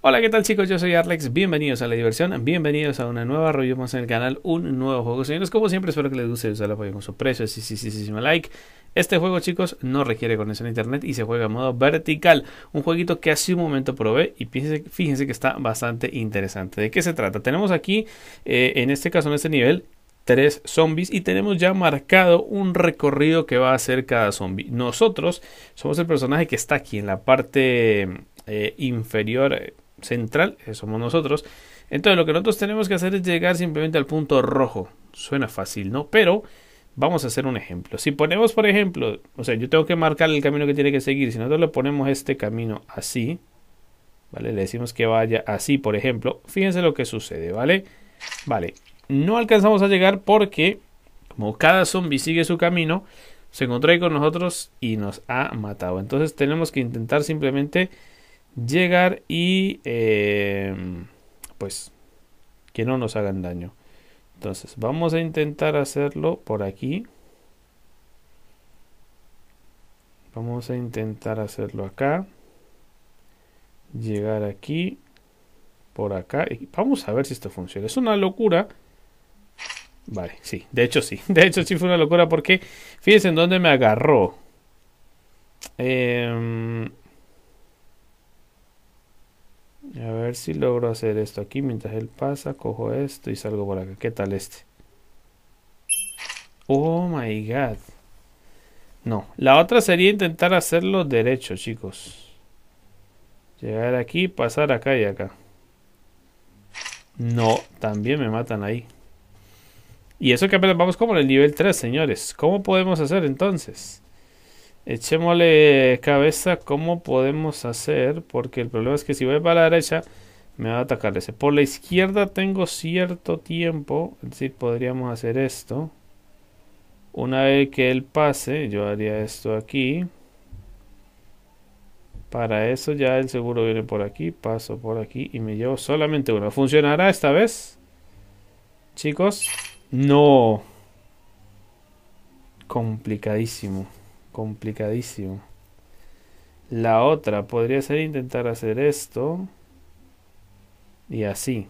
Hola, ¿qué tal chicos? Yo soy Arlex, bienvenidos a la diversión, bienvenidos a una nueva review más en el canal, un nuevo juego. Señores, como siempre espero que les guste, usar el apoyo con su precio, sí, like. Este juego, chicos, no requiere conexión a internet y se juega en modo vertical. Un jueguito que hace un momento probé y fíjense que está bastante interesante. ¿De qué se trata? Tenemos aquí, en este caso, en este nivel, 3 zombies y tenemos ya marcado un recorrido que va a hacer cada zombie. Nosotros somos el personaje que está aquí en la parte inferior central, somos nosotros. Entonces lo que nosotros tenemos que hacer es llegar simplemente al punto rojo. Suena fácil, ¿no? Pero vamos a hacer un ejemplo. Si ponemos, por ejemplo, o sea, yo tengo que marcar el camino que tiene que seguir. Si nosotros le ponemos este camino así, ¿vale? Le decimos que vaya así, por ejemplo. Fíjense lo que sucede, ¿vale? Vale, no alcanzamos a llegar porque, como cada zombie sigue su camino, se encontró ahí con nosotros y nos ha matado. Entonces tenemos que intentar simplemente llegar y pues que no nos hagan daño. Entonces vamos a intentar hacerlo por aquí. Vamos a intentar hacerlo acá. Llegar aquí. Por acá. Y vamos a ver si esto funciona. Es una locura. Vale, sí. De hecho sí. De hecho sí fue una locura porque fíjense en dónde me agarró. A ver si logro hacer esto aquí mientras él pasa. Cojo esto y salgo por acá. ¿Qué tal este? Oh my god. No, la otra sería intentar hacerlo derecho, chicos. Llegar aquí, pasar acá y acá. No, también me matan ahí. Y eso que apenas vamos como en el nivel 3, señores. ¿Cómo podemos hacer entonces? Echémosle cabeza cómo podemos hacer, porque el problema es que si voy para la derecha me va a atacar ese. Por la izquierda tengo cierto tiempo, es decir, podríamos hacer esto. Una vez que él pase, yo haría esto aquí. Para eso ya el seguro viene por aquí, paso por aquí y me llevo solamente uno. ¿Funcionará esta vez? Chicos, no. Complicadísimo. Complicadísimo. La otra podría ser intentar hacer esto. Y así.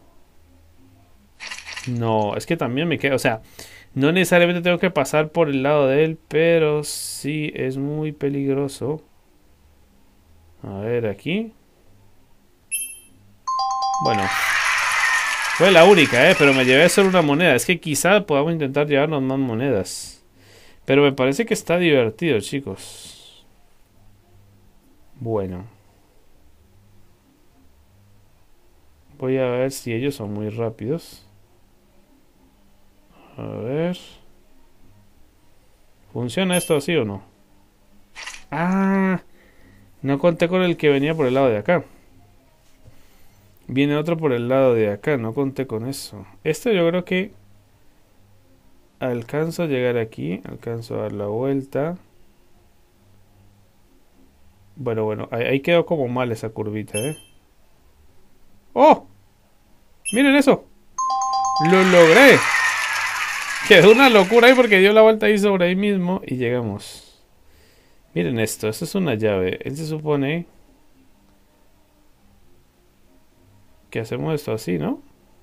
No, es que también me queda, o sea, no necesariamente tengo que pasar por el lado de él, pero sí es muy peligroso. A ver, aquí. Bueno, fue la única, pero me llevé solo una moneda. Es que quizá podamos intentar llevarnos más monedas. Pero me parece que está divertido, chicos. Bueno. Voy a ver si ellos son muy rápidos. A ver. ¿Funciona esto así o no? Ah, no conté con el que venía por el lado de acá. Viene otro por el lado de acá, no conté con eso. Esto yo creo que alcanzo a llegar aquí, alcanzo a dar la vuelta. Bueno, ahí quedó como mal esa curvita, ¡Oh! ¡Miren eso! ¡Lo logré! Quedó una locura ahí porque dio la vuelta ahí sobre ahí mismo y llegamos. Miren esto es una llave. Él se supone que hacemos esto así, ¿no?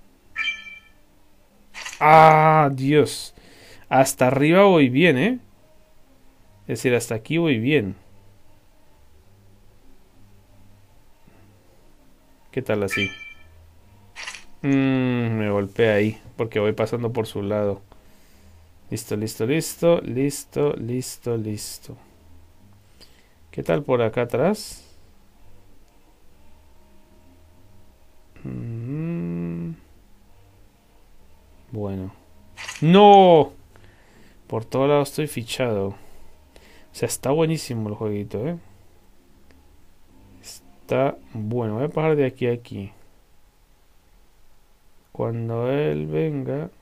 ¡Ah, Dios! Hasta arriba voy bien, Es decir, hasta aquí voy bien. ¿Qué tal así? Me golpeé ahí porque voy pasando por su lado. Listo. ¿Qué tal por acá atrás? Bueno. ¡No! Por todos lados estoy fichado. O sea, está buenísimo el jueguito, Está bueno. Voy a pasar de aquí a aquí. Cuando él venga,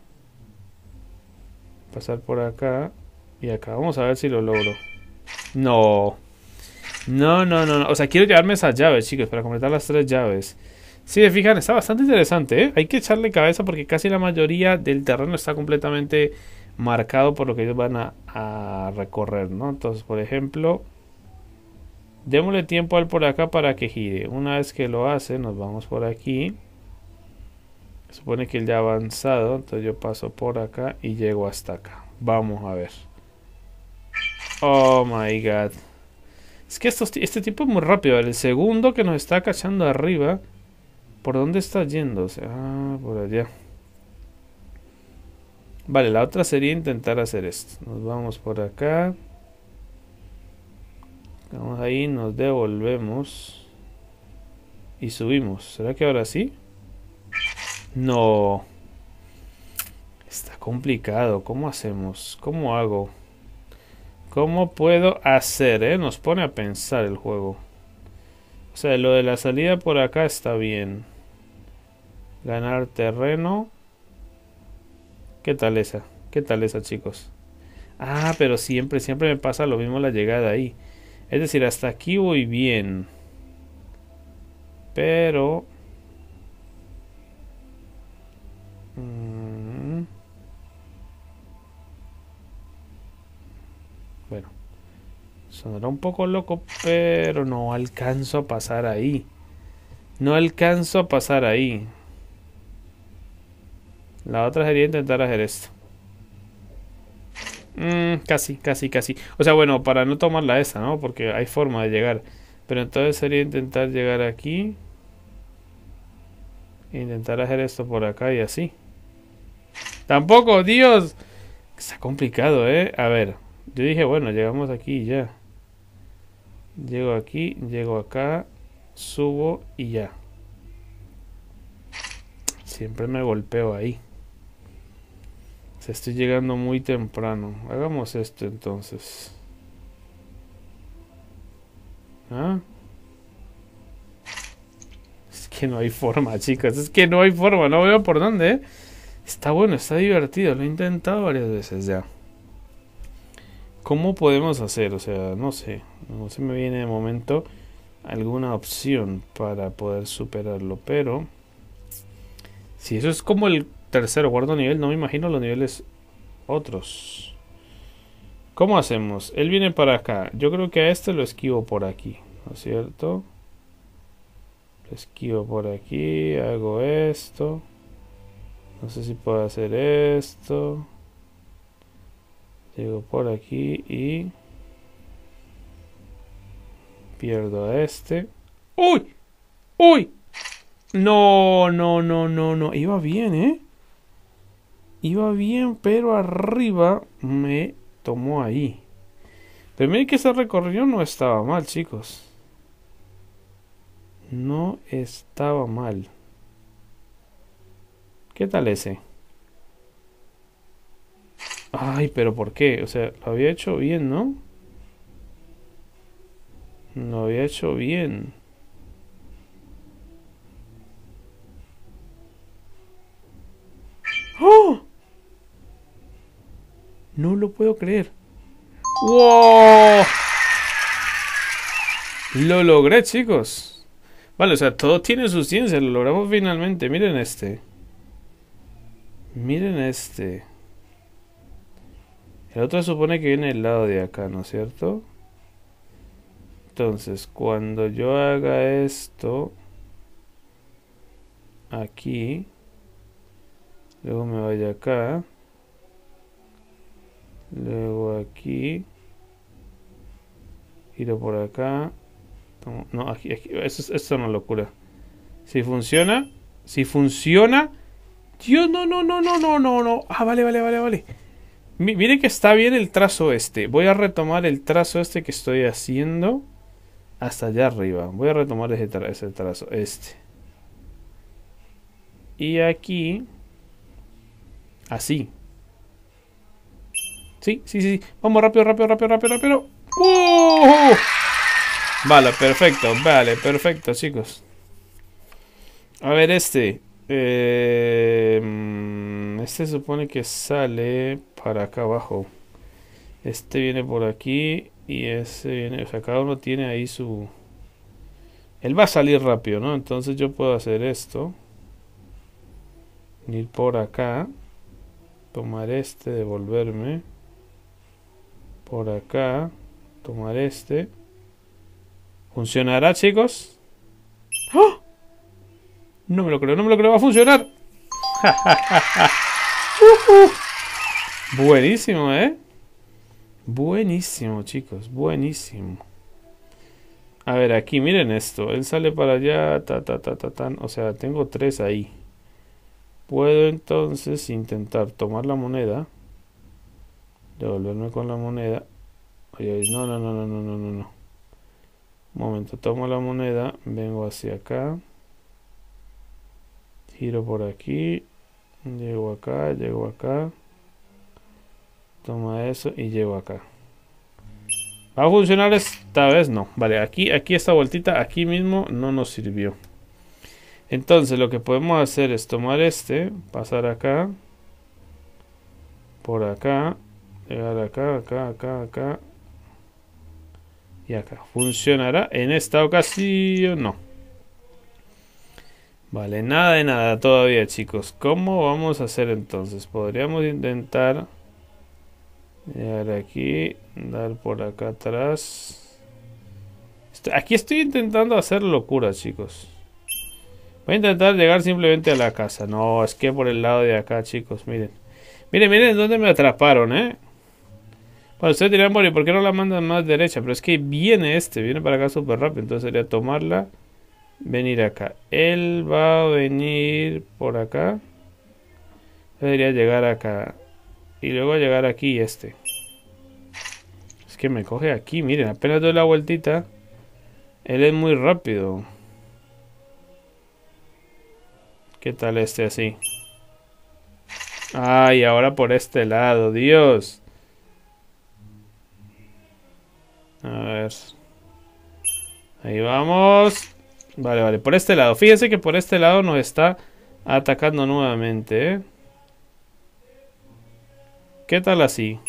pasar por acá y acá. Vamos a ver si lo logro. No. No. O sea, quiero llevarme esas llaves, chicos, para completar las 3 llaves. Si se fijan, está bastante interesante, Hay que echarle cabeza porque casi la mayoría del terreno está completamente marcado por lo que ellos van a recorrer, ¿no? Entonces, por ejemplo, Démosle tiempo al por acá para que gire. Una vez que lo hace, nos vamos por aquí. Se supone que él ya ha avanzado, entonces yo paso por acá y llego hasta acá. Vamos a ver. Oh my god. Es que este tipo es muy rápido. El segundo que nos está cachando arriba. ¿Por dónde está yendo? O sea, por allá. Vale, la otra sería intentar hacer esto. Nos vamos por acá. Vamos ahí, nos devolvemos. Y subimos. ¿Será que ahora sí? No. Está complicado. ¿Cómo hacemos? ¿Cómo hago? ¿Cómo puedo hacer? Nos pone a pensar el juego. O sea, lo de la salida por acá está bien. Ganar terreno. ¿Qué tal esa? ¿Qué tal esa, chicos? Ah, pero siempre me pasa lo mismo la llegada ahí. Es decir, hasta aquí voy bien. Pero... bueno. Sonará un poco loco, pero no alcanzo a pasar ahí. No alcanzo a pasar ahí. La otra sería intentar hacer esto. Casi. O sea, bueno, para no tomarla esa, ¿no? Porque hay forma de llegar. Pero entonces sería intentar llegar aquí. Intentar hacer esto por acá y así. Tampoco, Dios. Está complicado, ¿eh? A ver. Yo dije, bueno, llegamos aquí y ya. Llego aquí, llego acá. Subo y ya. Siempre me golpeo ahí. O sea, estoy llegando muy temprano. Hagamos esto entonces. ¿Ah? Es que no hay forma, chicos. Es que no hay forma. No veo por dónde, ¿eh? Está bueno, está divertido. Lo he intentado varias veces ya. ¿Cómo podemos hacer? O sea, no sé. No se me viene de momento alguna opción para poder superarlo. Pero si eso es como el tercer o cuarto nivel, no me imagino los niveles otros. ¿Cómo hacemos? Él viene para acá. Yo creo que a este lo esquivo por aquí, ¿no es cierto? Lo esquivo por aquí. Hago esto. No sé si puedo hacer esto. Llego por aquí y pierdo a este. ¡Uy! ¡Uy! No. Iba bien, ¿eh? Iba bien, pero arriba me tomó ahí. Pero miren que ese recorrido no estaba mal, chicos. No estaba mal. ¿Qué tal ese? Ay, pero ¿por qué? O sea, lo había hecho bien, ¿no? Lo había hecho bien. ¡Oh! No lo puedo creer. ¡Wow! Lo logré, chicos. Vale, o sea, todo tiene su ciencia. Lo logramos finalmente. Miren este. Miren este. El otro se supone que viene del lado de acá, ¿no es cierto? Entonces, cuando yo haga esto aquí, luego me vaya acá, luego aquí, giro por acá. No, aquí, esto es una locura. Si funciona, Dios, no. Ah, vale. Miren que está bien el trazo este. Voy a retomar el trazo este que estoy haciendo hasta allá arriba. Voy a retomar ese trazo este. Y aquí, así. Sí. Vamos rápido. ¡Uh! Vale, perfecto, chicos. A ver, este. Este supone que sale para acá abajo. Este viene por aquí y ese viene. O sea, cada uno tiene ahí su. Él va a salir rápido, ¿no? Entonces yo puedo hacer esto. Ir por acá. Tomar este, devolverme. Por acá. Tomar este. ¿Funcionará, chicos? ¡Oh! No me lo creo, no me lo creo, va a funcionar. Buenísimo, buenísimo, chicos, buenísimo. A ver, aquí, miren esto. Él sale para allá, o sea, tengo 3 ahí. Puedo entonces intentar tomar la moneda. Devolverme con la moneda. Oye, no. Un momento, tomo la moneda. Vengo hacia acá. Giro por aquí. Llego acá. Toma eso y llego acá. ¿Va a funcionar esta vez? No. Vale, aquí esta vueltita, aquí mismo no nos sirvió. Entonces lo que podemos hacer es tomar pasar acá. Por acá. Llegar acá. Y acá. ¿Funcionará en esta ocasión? No. Vale, nada de nada todavía, chicos. ¿Cómo vamos a hacer entonces? Podríamos intentar llegar aquí, dar por acá atrás. Aquí estoy intentando hacer locuras, chicos. Voy a intentar llegar simplemente a la casa. No, es que por el lado de acá, chicos, miren. Miren dónde me atraparon, Bueno, ustedes dirán, bueno, ¿y por qué no la mandan más derecha? Pero es que viene viene para acá súper rápido. Entonces sería tomarla, venir acá. Él va a venir por acá. Debería llegar acá. Y luego llegar aquí Es que me coge aquí, miren, apenas doy la vueltita. Él es muy rápido. ¿Qué tal así? Ay, ahora por este lado, Dios. A ver. Ahí vamos. Vale, por este lado. Fíjense que por este lado nos está atacando nuevamente, ¿Qué tal así?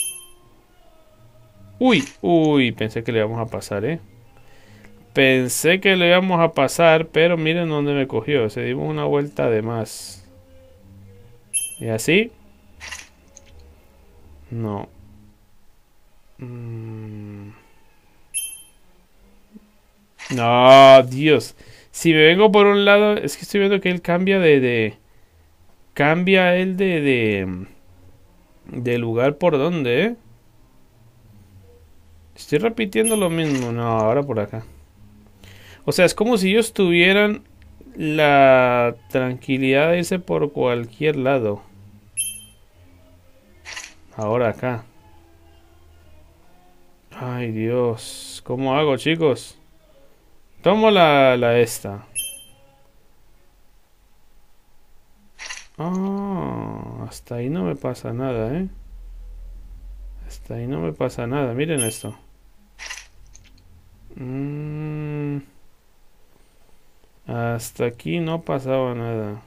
Uy, pensé que le íbamos a pasar, Pensé que le íbamos a pasar, pero miren dónde me cogió. Se dimos una vuelta de más. ¿Y así? No. No, Dios. Si me vengo por un lado, es que estoy viendo que él cambia Cambia él de lugar por donde, Estoy repitiendo lo mismo. No, ahora por acá. O sea, es como si ellos tuvieran la tranquilidad de irse por cualquier lado. Ahora acá. Ay, Dios. ¿Cómo hago, chicos? Tomo la esta. Hasta ahí no me pasa nada, Hasta ahí no me pasa nada. Miren esto. Hasta aquí no pasaba nada.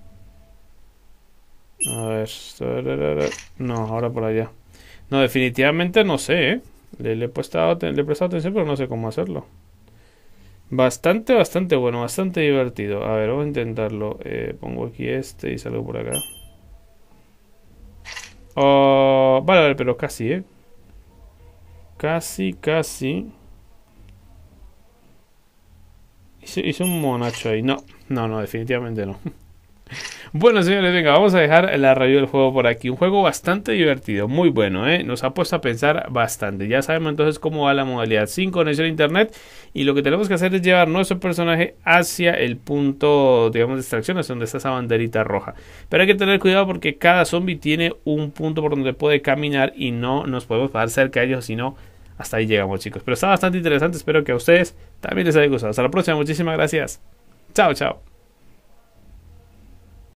A ver. No, ahora por allá. No, definitivamente no sé, Le he prestado atención, pero no sé cómo hacerlo. Bastante bueno, bastante divertido. A ver, vamos a intentarlo. Pongo aquí y salgo por acá. Vale, pero casi, Casi. Hice un monacho ahí. No, definitivamente no. Bueno, señores, venga, vamos a dejar la review del juego por aquí. Un juego bastante divertido, muy bueno, Nos ha puesto a pensar bastante. Ya sabemos entonces cómo va la modalidad sin conexión a internet. Y lo que tenemos que hacer es llevar nuestro personaje hacia el punto, digamos, de extracción, hacia donde está esa banderita roja. Pero hay que tener cuidado porque cada zombie tiene un punto por donde puede caminar y no nos podemos parar cerca de ellos, sino hasta ahí llegamos, chicos. Pero está bastante interesante, espero que a ustedes también les haya gustado. Hasta la próxima, muchísimas gracias. Chao.